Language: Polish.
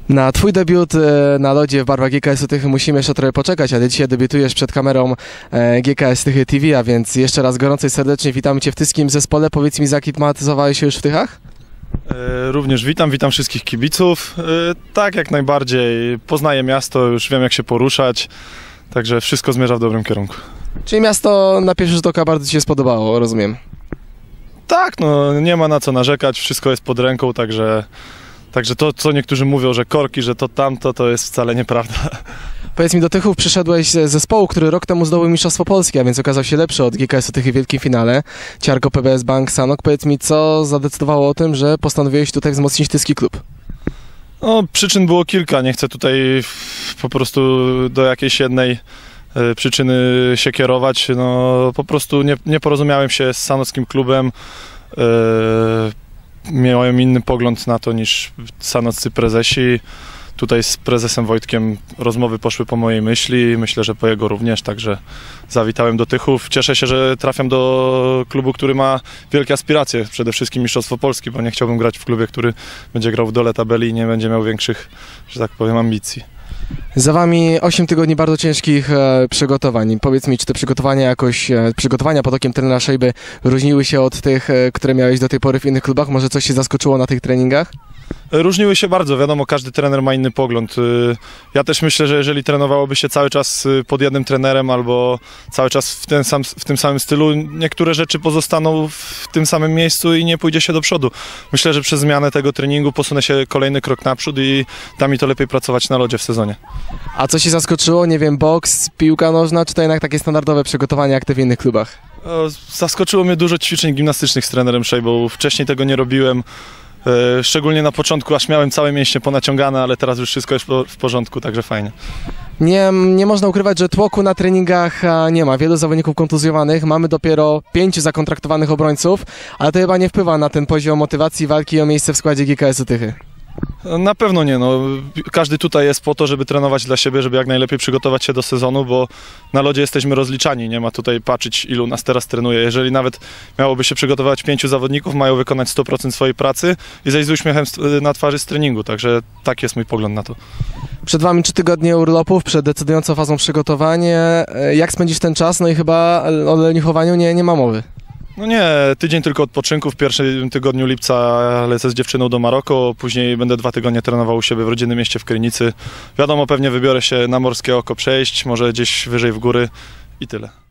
Na twój debiut na lodzie w barwach GKS-u Tychy musimy jeszcze trochę poczekać, ale dzisiaj debiutujesz przed kamerą GKS Tychy TV, a więc jeszcze raz gorąco i serdecznie witamy Cię w tyskim zespole. Powiedz mi, zaklimatyzowałeś się już w Tychach? Również witam wszystkich kibiców. Tak, jak najbardziej. Poznaję miasto, już wiem jak się poruszać, także wszystko zmierza w dobrym kierunku. Czyli miasto na pierwszy rzut oka bardzo Ci się spodobało, rozumiem? Tak, no nie ma na co narzekać, wszystko jest pod ręką, także to, co niektórzy mówią, że korki, że to tamto, to jest wcale nieprawda. Powiedz mi, do Tychów przyszedłeś z zespołu, który rok temu zdobył Mistrzostwo Polskie, a więc okazał się lepszy od GKS-u Tychy w wielkim finale. Ciarko PBS Bank Sanok. Powiedz mi, co zadecydowało o tym, że postanowiłeś tutaj wzmocnić tyski klub? No, przyczyn było kilka, nie chcę tutaj po prostu do jakiejś jednej przyczyny się kierować. No, po prostu nie porozumiałem się z sanockim klubem. Miałem inny pogląd na to niż sanoccy prezesi. Tutaj z prezesem Wojtkiem rozmowy poszły po mojej myśli, myślę, że po jego również, także zawitałem do Tychów. Cieszę się, że trafiam do klubu, który ma wielkie aspiracje, przede wszystkim Mistrzostwo Polski, bo nie chciałbym grać w klubie, który będzie grał w dole tabeli i nie będzie miał większych, że tak powiem, ambicji. Za Wami 8 tygodni bardzo ciężkich przygotowań. Powiedz mi, czy te przygotowania pod okiem trenera Szejby różniły się od tych, które miałeś do tej pory w innych klubach? Może coś się zaskoczyło na tych treningach? Różniły się bardzo, wiadomo, każdy trener ma inny pogląd. Ja też myślę, że jeżeli trenowałoby się cały czas pod jednym trenerem albo cały czas w tym samym stylu, niektóre rzeczy pozostaną w tym samym miejscu i nie pójdzie się do przodu. Myślę, że przez zmianę tego treningu posunę się kolejny krok naprzód i da mi to lepiej pracować na lodzie w sezonie. A co się zaskoczyło? Nie wiem, boks, piłka nożna, czy to jednak takie standardowe przygotowania jak te w innych klubach? Zaskoczyło mnie dużo ćwiczeń gimnastycznych z trenerem Szejbą. Wcześniej tego nie robiłem. Szczególnie na początku, aż miałem całe mięśnie ponaciągane, ale teraz już wszystko jest w porządku, także fajnie. Nie można ukrywać, że tłoku na treningach nie ma. Wielu zawodników kontuzjowanych, mamy dopiero 5 zakontraktowanych obrońców, ale to chyba nie wpływa na ten poziom motywacji walki o miejsce w składzie GKS-u Tychy. Na pewno nie. No. Każdy tutaj jest po to, żeby trenować dla siebie, żeby jak najlepiej przygotować się do sezonu, bo na lodzie jesteśmy rozliczani. Nie ma tutaj patrzeć, ilu nas teraz trenuje. Jeżeli nawet miałoby się przygotować 5 zawodników, mają wykonać 100% swojej pracy i zejść z uśmiechem na twarzy z treningu. Także taki jest mój pogląd na to. Przed Wami 3 tygodnie urlopów, przed decydującą fazą przygotowania. Jak spędzisz ten czas? No i chyba o leniuchowaniu nie ma mowy. No nie, tydzień tylko odpoczynku. W pierwszym tygodniu lipca lecę z dziewczyną do Maroko, później będę 2 tygodnie trenował u siebie w rodzinnym mieście w Krynicy. Wiadomo, pewnie wybiorę się na Morskie Oko przejść, może gdzieś wyżej w góry i tyle.